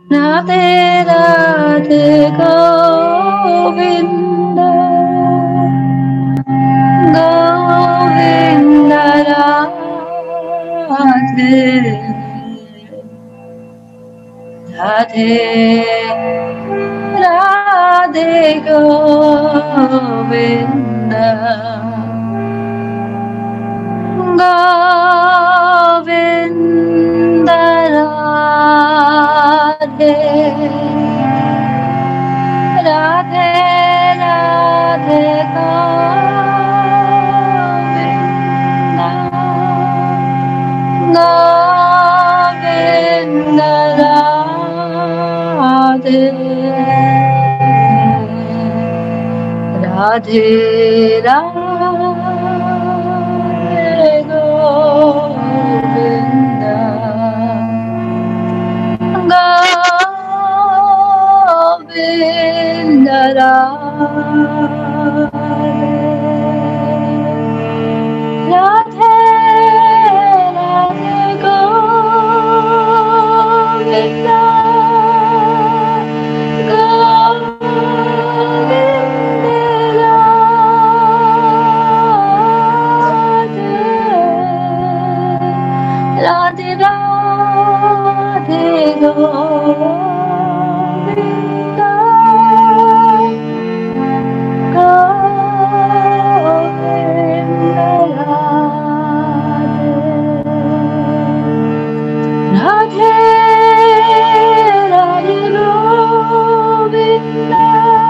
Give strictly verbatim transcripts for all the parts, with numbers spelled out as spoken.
Radhe Radhe Govinda Govinda Radhe Radhe Radhe Govinda Govinda Radhe Radhe Radhe Govinda Govinda Radhe Radhe Radhe Govinda Govinda Radhe Radhe Govinda Radhe Radhe Govinda Govinda Radhe Radhe Govinda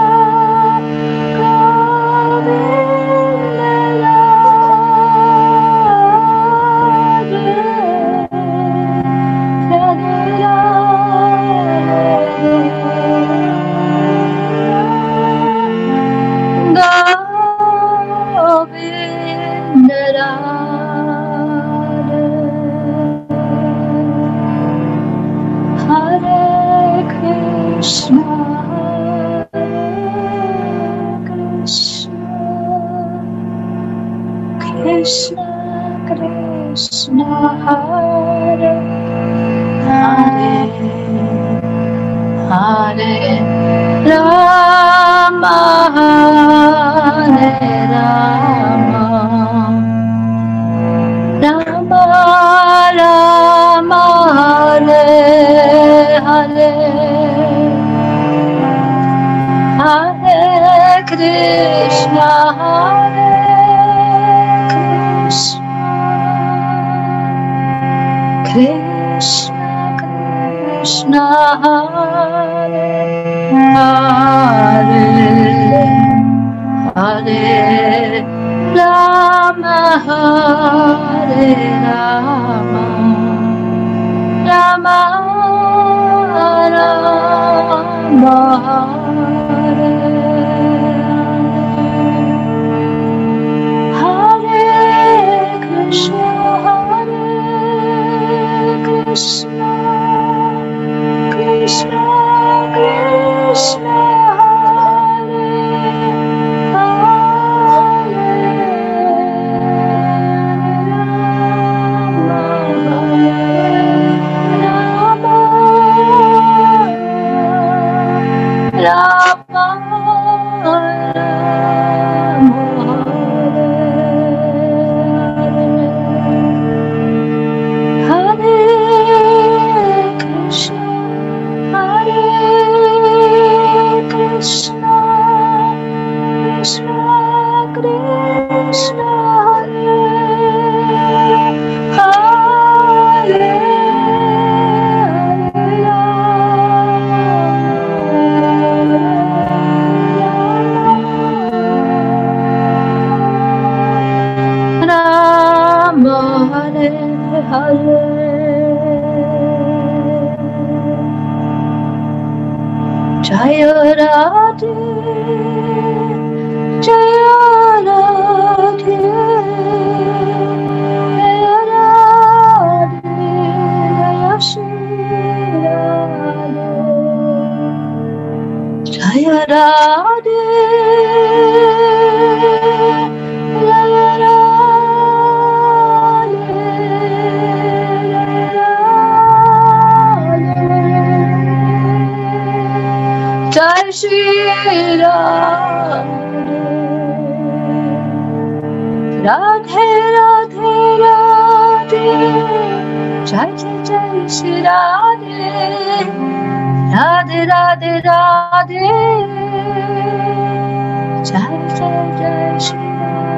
Krishna Krishna Hare Hare Hare Rama Hare Rama Rama Rama Hare Hare Hare Krishna Hare Krishna Krishna Hare Hare Hare Rama Hare Rama Rama Rama Hare Krishna Krishna Krishna Krishna Hare Hare Rama Krishna Krishna Krishna Hare Rama Hare Hare Jaya Radhe Jaya Radhe Jaya Radhe Jaya Shri Radhe Jaya Radhe Jaya Radhe Shri Radhe. Radhe Radhe Radhe, Jai Jai Jai Shri Radhe. Radhe Radhe Radhe, Jai Jai Jai Shri Radhe.